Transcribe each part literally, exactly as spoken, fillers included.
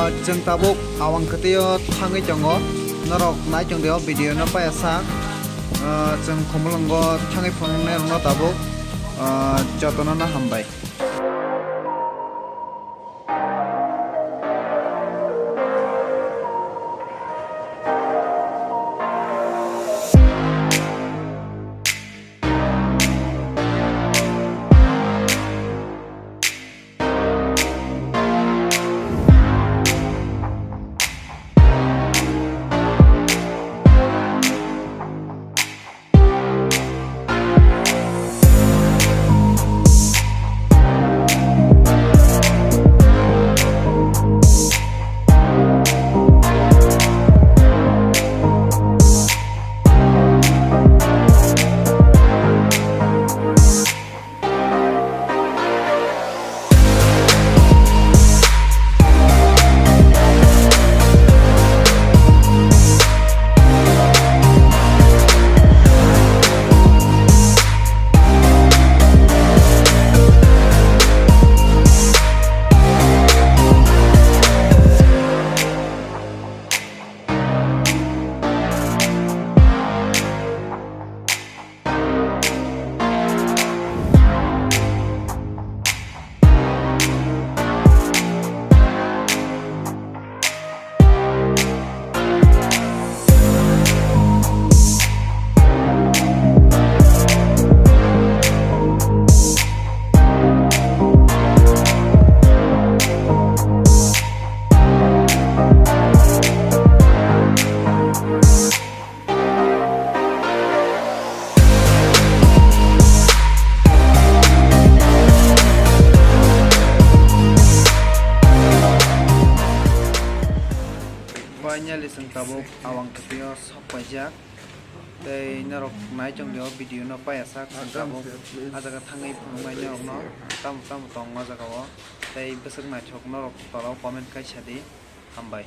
जों tabuk awang kwtwi thangai tongo norok nai chong deo video no pa sak जों Khumwlwng thangai phungnai no tabuk jotono na hambai. Finally जों tabuk awang kwtwi sopajak tei norok nai chong deo video no pa sak tabuk ajaga thangai phungnai norok no tam tam tong ajaga o tei besok naithok norok tolo comment kaisa di hambai.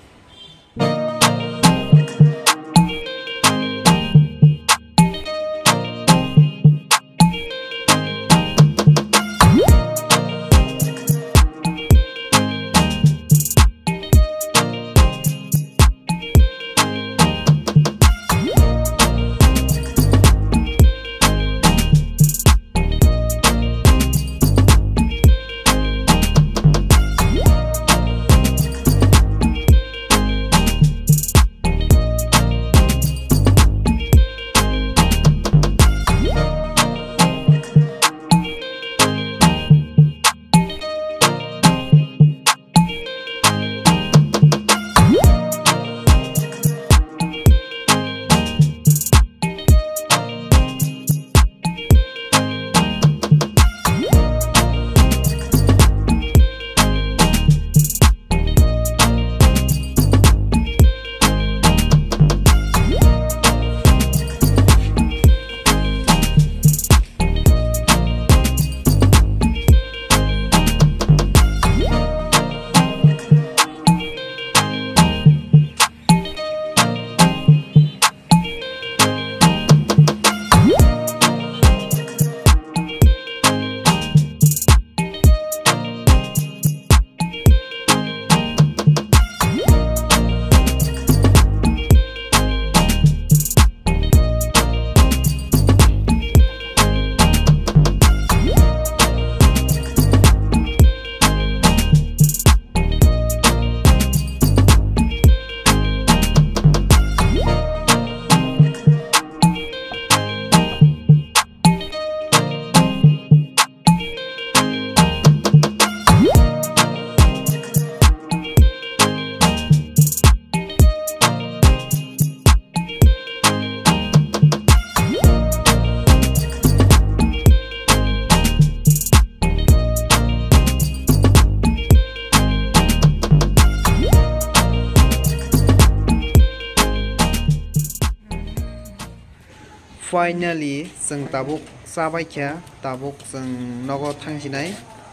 Finally जों tabuk sabaikha tabuk जों nogo thangsinai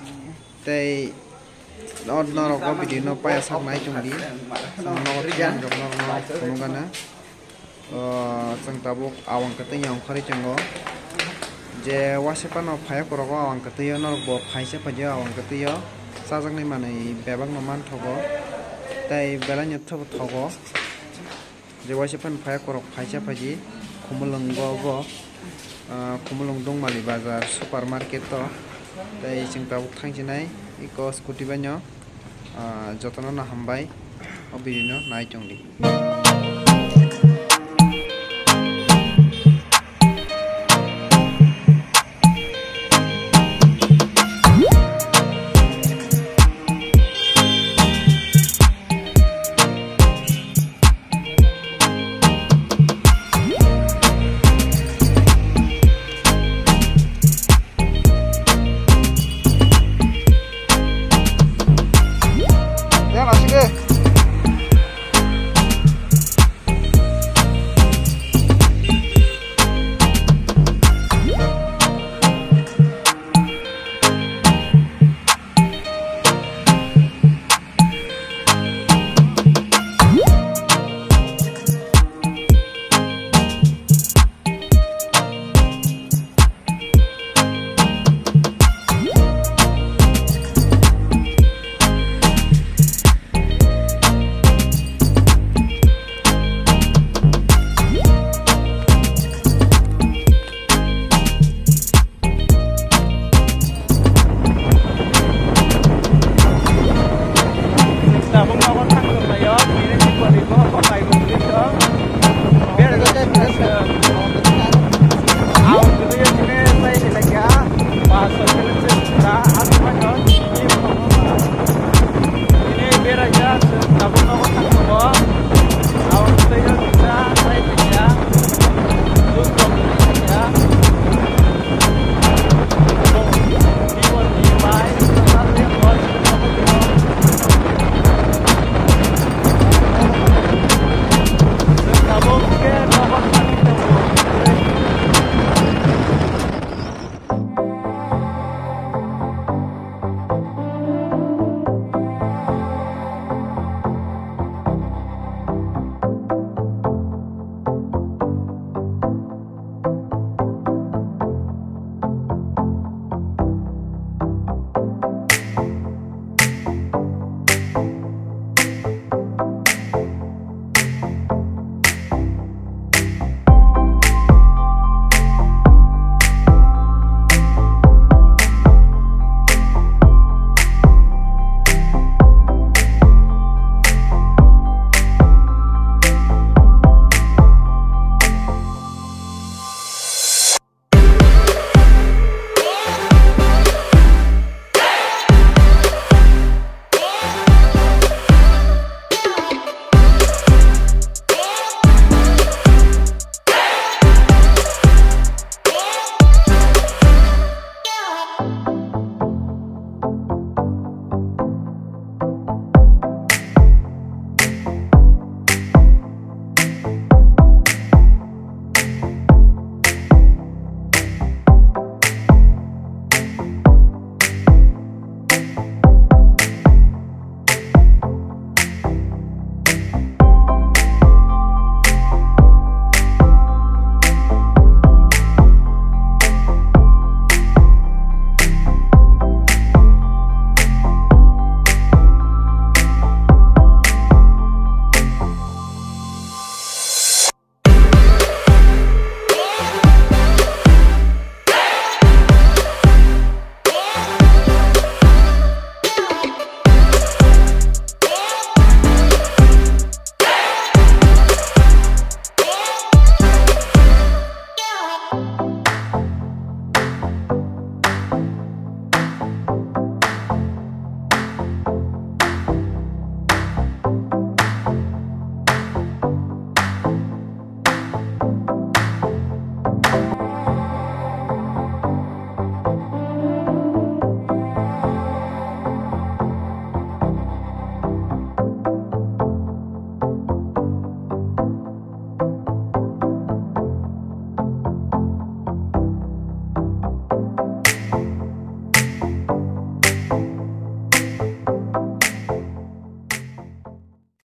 tei norok video no pa saknai chungdi nogo tian rok no phunugana जों tabuk awang kwtwi yang khari chungo je wasepa no phaya korogo awang kwtwi no bo phaise phaje awang kwtwi sajaknai manai bebak no manthogo tai belanya thobo thogo je waise pan phaya korok phaisa phaji Khumwlwng go go Khumwlwng Dukmali Bazar supermarket to tai sing tabuk thangsinai iko scooty banyo jotono na hambai o video no nai chongdi.